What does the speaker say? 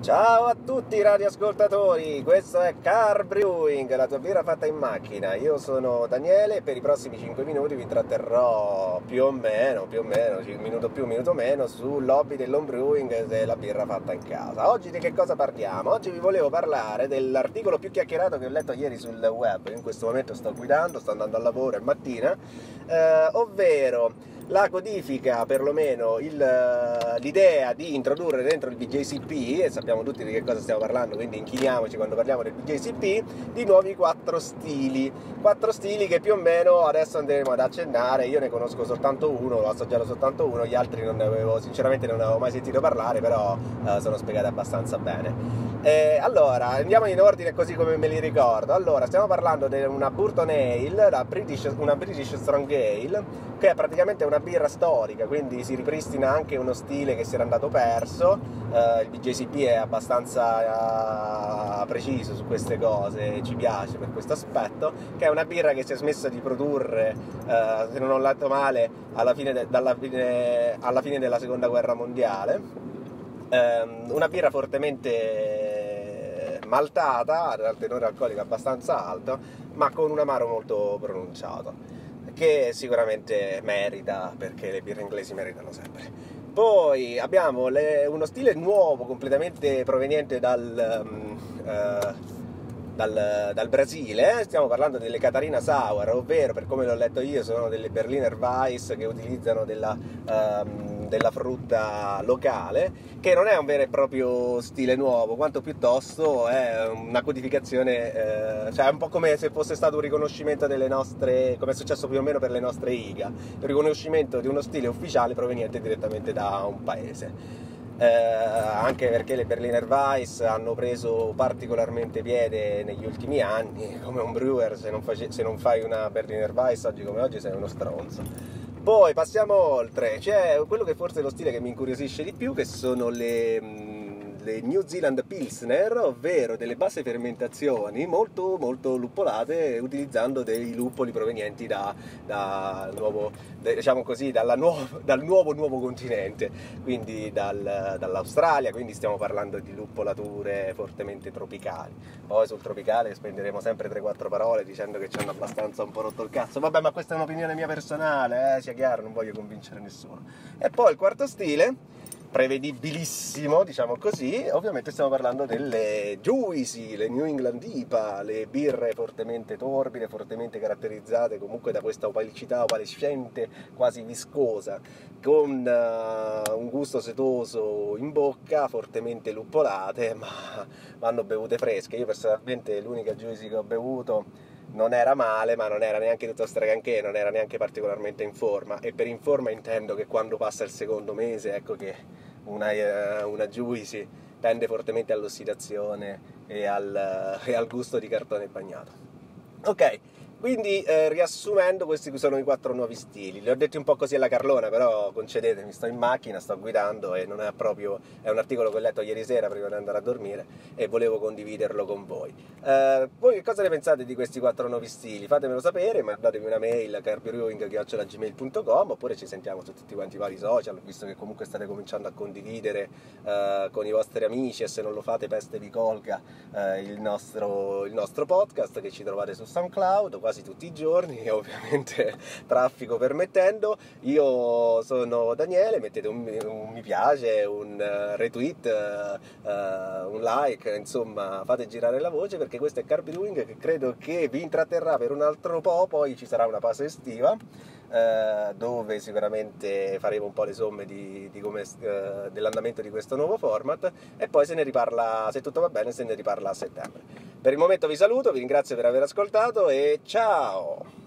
Ciao a tutti i radioascoltatori, questo è Car Brewing, la tua birra fatta in macchina. Io sono Daniele e per i prossimi 5 minuti vi intratterrò più o meno, un minuto più, un minuto meno, sull'hobby dell'home brewing della birra fatta in casa. Oggi di che cosa parliamo? Oggi vi volevo parlare dell'articolo più chiacchierato che ho letto ieri sul web. In questo momento sto guidando, sto andando al lavoro, è mattina, ovvero la codifica, perlomeno l'idea di introdurre dentro il BJCP, e sappiamo tutti di che cosa stiamo parlando, quindi inchiniamoci quando parliamo del BJCP, di nuovi 4 stili che più o meno adesso andremo ad accennare. Io ne conosco soltanto uno, ho assaggiato soltanto uno, gli altri sinceramente non ne avevo mai sentito parlare, però sono spiegati abbastanza bene. Allora, andiamo in ordine così come me li ricordo. Allora, stiamo parlando di una Burton Ale, una British Strong Ale, che è praticamente una birra storica, quindi si ripristina anche uno stile che si era andato perso. Il BJCP è abbastanza preciso su queste cose, ci piace per questo aspetto, che è una birra che si è smessa di produrre, se non ho letto male, alla fine della seconda guerra mondiale. Una birra fortemente maltata, dal tenore alcolico abbastanza alto, ma con un amaro molto pronunciato, che sicuramente merita, perché le birre inglesi meritano sempre. Poi abbiamo uno stile nuovo, completamente proveniente dal Brasile. Stiamo parlando delle Catarina Sour, ovvero, per come l'ho letto io, sono delle Berliner Weiss che utilizzano della frutta locale, che non è un vero e proprio stile nuovo, quanto piuttosto è una codificazione, cioè è un po' come se fosse stato un riconoscimento delle nostre, come è successo più o meno per le nostre IGA, il riconoscimento di uno stile ufficiale proveniente direttamente da un paese. Anche perché le Berliner Weiss hanno preso particolarmente piede negli ultimi anni. Come un brewer, se non fai una Berliner Weiss oggi come oggi sei uno stronzo. Poi passiamo oltre, c'è quello che forse è lo stile che mi incuriosisce di più, che sono le New Zealand Pilsner, ovvero delle basse fermentazioni molto molto luppolate, utilizzando dei luppoli provenienti dal nuovo continente, quindi dall'Australia, quindi stiamo parlando di luppolature fortemente tropicali. Poi sul tropicale spenderemo sempre 3-4 parole dicendo che ci hanno abbastanza un po' rotto il cazzo. Vabbè, ma questa è un'opinione mia personale, sia chiaro, non voglio convincere nessuno. E poi il quarto stile, prevedibilissimo, diciamo così, ovviamente stiamo parlando delle Juicy, le New England IPA, le birre fortemente torbide, fortemente caratterizzate comunque da questa opacità opalescente, quasi viscosa, con un gusto setoso in bocca, fortemente luppolate, ma vanno bevute fresche. Io personalmente l'unica Juicy che ho bevuto non era male, ma non era neanche tutto stragranché, non era neanche particolarmente in forma, e per in forma intendo che quando passa il secondo mese, ecco che una Juicy tende fortemente all'ossidazione e al gusto di cartone bagnato. Ok, quindi riassumendo, questi sono i 4 nuovi stili. Li ho detti un po' così alla carlona, però concedetemi, sto in macchina, sto guidando e non è proprio, è un articolo che ho letto ieri sera prima di andare a dormire e volevo condividerlo con voi. Voi che cosa ne pensate di questi 4 nuovi stili? Fatemelo sapere, mandatemi una mail a carbrewing@gmail.com, oppure ci sentiamo su tutti quanti i vari social, visto che comunque state cominciando a condividere con i vostri amici, e se non lo fate peste vi colga, il nostro podcast, che ci trovate su SoundCloud quasi tutti i giorni, ovviamente traffico permettendo. Io sono Daniele, mettete un mi piace, un retweet, un like, insomma fate girare la voce, perché questo è Car Brewing, che credo che vi intratterrà per un altro po'. Poi ci sarà una pausa estiva, dove sicuramente faremo un po' le somme dell'andamento di questo nuovo format, e poi se ne riparla, se tutto va bene, se ne riparla a settembre. Per il momento vi saluto, vi ringrazio per aver ascoltato e ciao!